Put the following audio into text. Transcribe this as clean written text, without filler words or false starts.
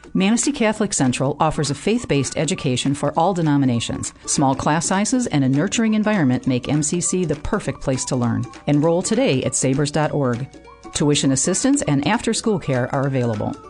Manistee Catholic Central offers a faith-based education for all denominations. Small class sizes and a nurturing environment make MCC the perfect place to learn. Enroll today at sabres.org. Tuition assistance and after-school care are available.